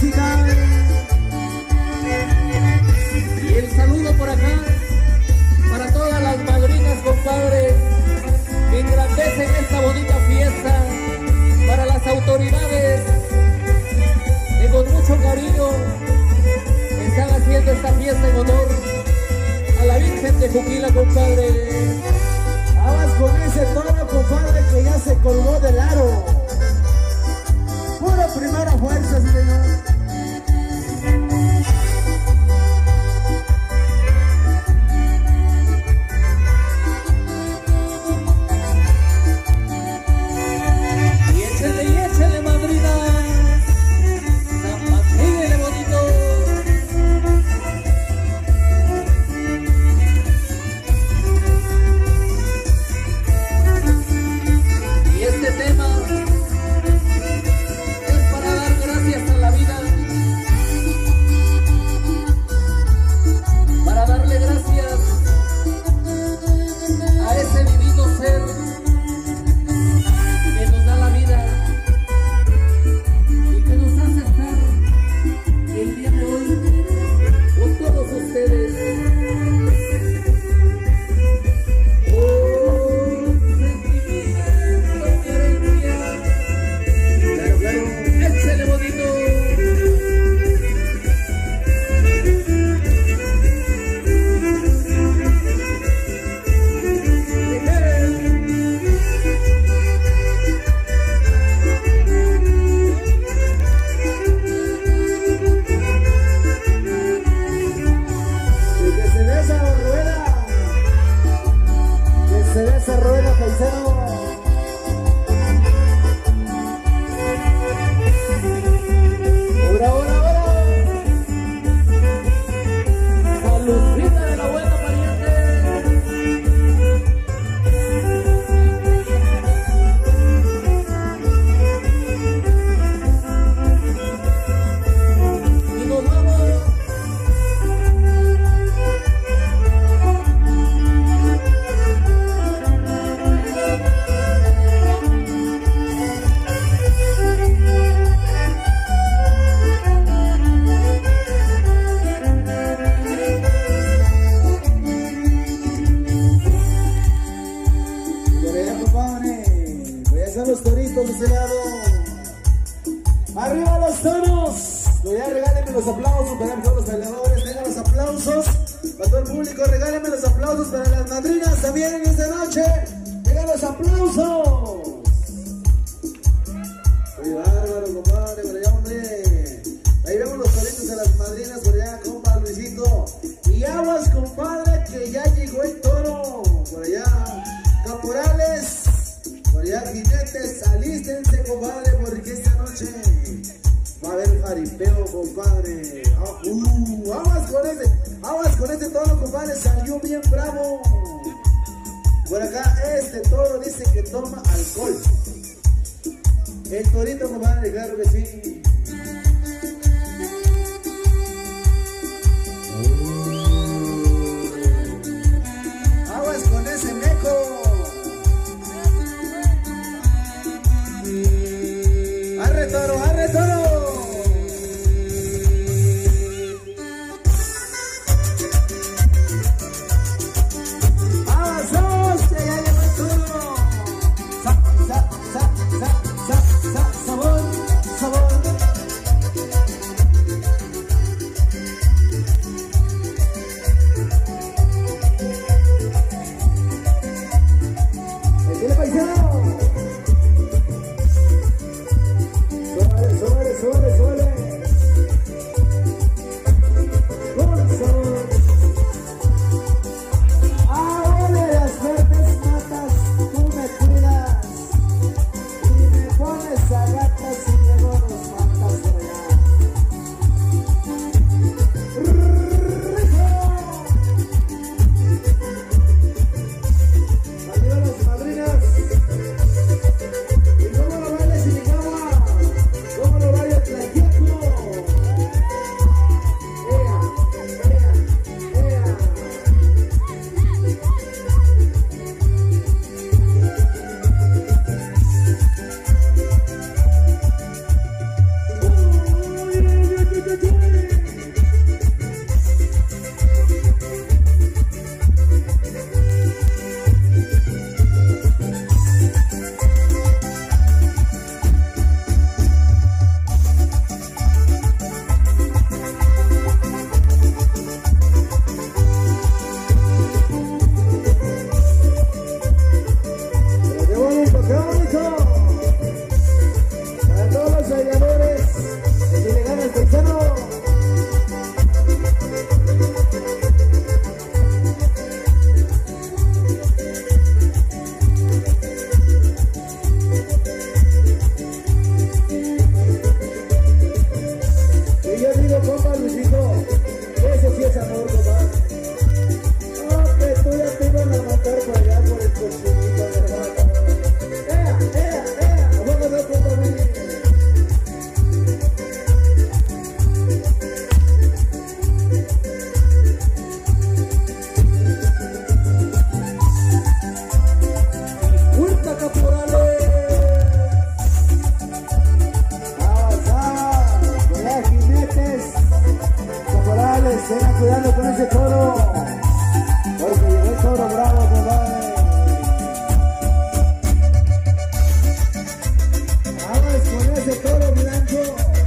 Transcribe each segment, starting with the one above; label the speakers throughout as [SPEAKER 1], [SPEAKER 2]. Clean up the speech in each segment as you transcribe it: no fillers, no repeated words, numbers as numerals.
[SPEAKER 1] música.
[SPEAKER 2] Y el saludo por acá para todas las madrinas, compadres, que engrandecen esta bonita fiesta, para las autoridades que con mucho cariño están haciendo esta fiesta en honor a la Virgen de Juquila, compadre.
[SPEAKER 1] Aguas con ese toro, compadre, que ya se colgó del aro. Pura primera fuerza, señor.
[SPEAKER 2] Y échale, madrina. Zapatíguele bonito. Y este tema es para dar gracias a la vida, para darle gracias a ese divino ser que nos da la vida y que nos hace estar el día de hoy con todos ustedes. Oh, sentimiento, querencia. Claro, claro, échale bonito.
[SPEAKER 1] Y que se dé esa rueda. Que se dé esa rueda, paisano. Ahora, ahora, ahora.
[SPEAKER 2] Saludcita de la buena, pariente. Y nos vamos.
[SPEAKER 1] Por allá, compadre. Voy a hacer los toritos de ese lado. ¡Arriba los toros! Voy a regálenme los aplausos para todos los bailadores. Tengan los aplausos para todo el público. Regálenme los aplausos para las madrinas también en esta noche. Tengan los aplausos. Muy bárbaro, compadre. Por allá, hombre. Ahí vemos los toritos de las madrinas. Por allá, compa Luisito. Y aguas, compadre, que ya llegó el toro. Por allá, caporales. Por allá, jinetes, alístense, compadre, porque esta noche va a haber jaripeo, compadre. Aguas con este toro, compadre, salió bien bravo. Por acá, este toro dice que toma alcohol. El torito, compadre, claro que sí. Aguas con ese meco. ¡Arre toro, arre toro! ¡Avanzamos! ¡Que ya llegó el toro! Sabor, sabor. celebrando con ese toro, porque llegó el toro bravo, compadre. Vamos con ese toro blanco,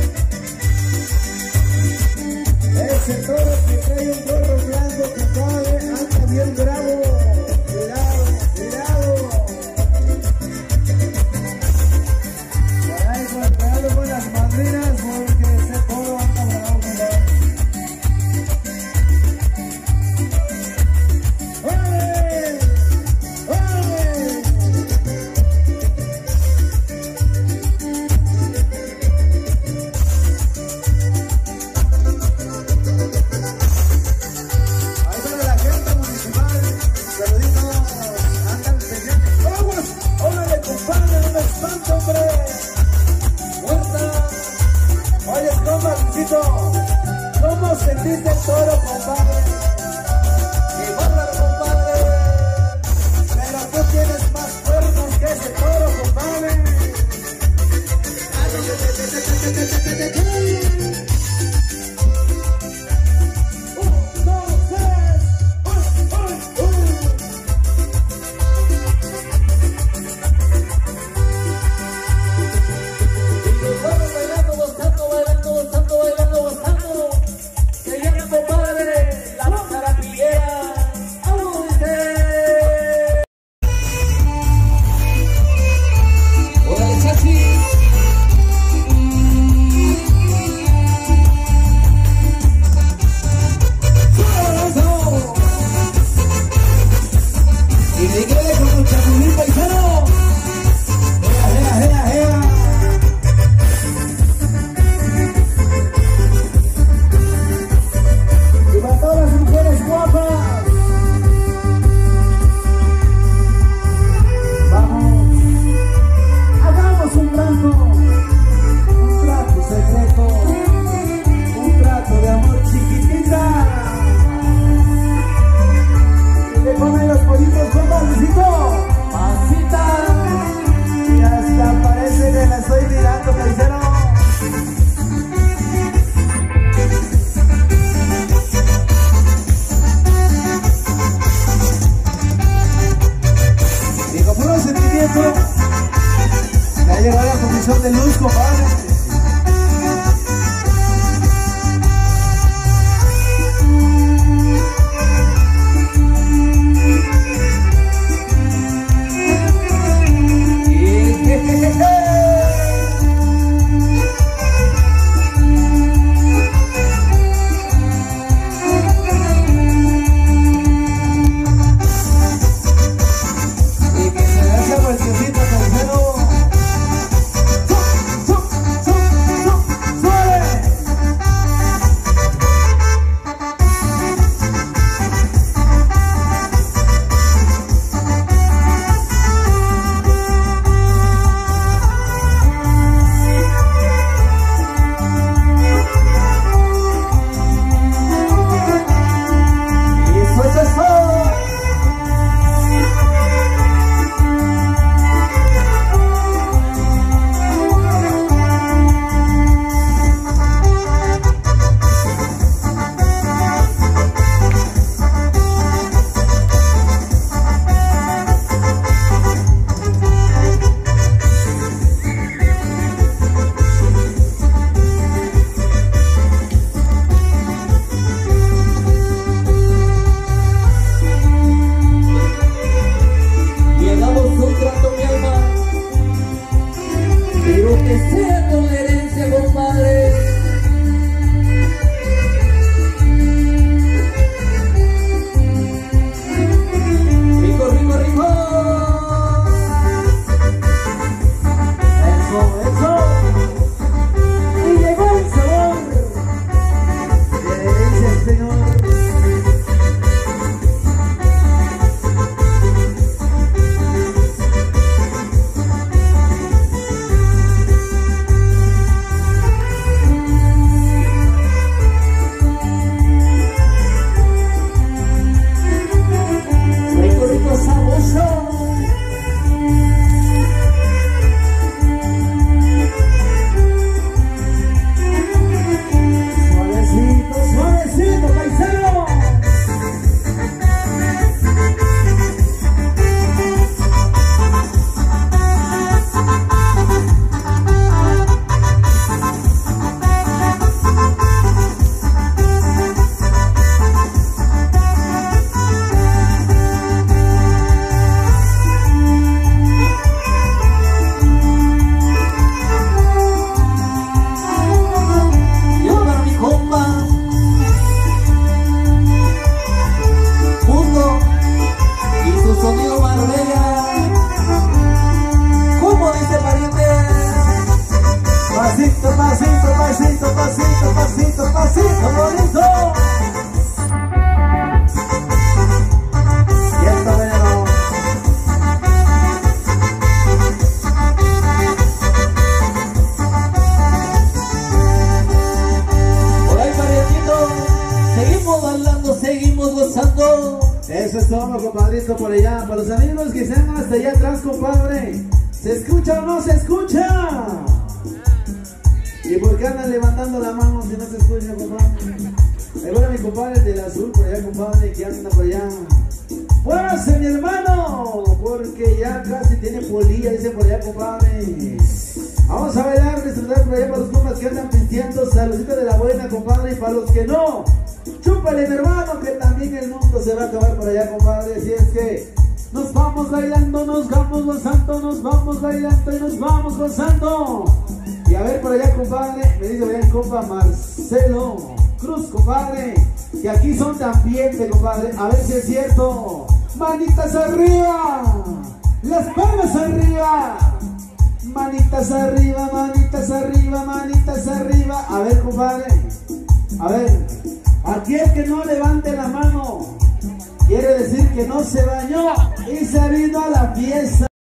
[SPEAKER 1] ese toro que trae un gorro blanco, compadre, anda bien bravo. Cuidado, cuidado. Cuidado con las madrinas, porque ese toro anda bravo, compadre. ¡Órale! ¡Órale! Ahí para la gente municipal, saluditos, andan pendientes. ¡Aguas! ¡Órale, compadre! ¡No me espanto, hombre! ¡Muerta! Oye, compa, Luisito, ¿cómo sentiste el toro, compadre? ¡Qué bárbaro, compadre! Pero tú tienes más cuernos que ese toro, compadre. Un, dos, tres.
[SPEAKER 2] Y nos vamos bailando, gozando, bailando, gozando, bailando, gozando. Se llama, compadre, la carapillera. ¡Vamos, dice! ¡Órale, chachi!
[SPEAKER 1] Y me quedé con un chapulín paisano. ¡Ea, ea, ea, ea! Y para todas las mujeres guapas, vamos, hagamos un trato secreto, un trato de amor, chiquitita. Le ponen los pollitos con Luisito, masita, y hasta parece que la estoy mirando, paisano. Y con puro sentimiento, me ha llegado la comisión de luz, compadre. Y que se dé esa vueltecita, paisano. ¡Suave! Y suelta el sol.
[SPEAKER 2] Llegamos a un trato, mi alma, pero que sea con herencia, compadre. Rico, rico, rico.
[SPEAKER 1] Eso. Y llegó el sabor de herencia, señor. pasito, pasito, pasito, pasito, pasito, pasito, bonito. Y esto bueno.
[SPEAKER 2] Por ahí, Marianito, seguimos bailando, seguimos gozando.
[SPEAKER 1] Eso es todo, compadrito, por allá. Para los amigos que están hasta allá atrás, compadre. ¿Se escucha o no se escucha? ¿Y por qué andan levantando la mano si no se escucha, compadre? Ahí va mi compadre del azul por allá, compadre, que anda por allá. ¡Fuerza, mi hermano! Porque ya casi tiene polilla, dice por allá, compadre. Vamos a bailar, disfrutar por allá para los compas que andan pisteando. Saludita de la buena, compadre. Y para los que no, chúpale, mi hermano, que también el mundo se va a acabar por allá, compadre. Así es que nos vamos bailando, nos vamos gozando, nos vamos bailando y nos vamos gozando. Y a ver por allá, compadre, me dice por allá el compa Marcelo Cruz, compadre, que aquí son de ambiente, compadre. A ver si es cierto. Manitas arriba, las palmas arriba. Manitas arriba, manitas arriba, manitas arriba. A ver, compadre, a ver, aquel que no levante la mano quiere decir que no se bañó y se vino a la fiesta.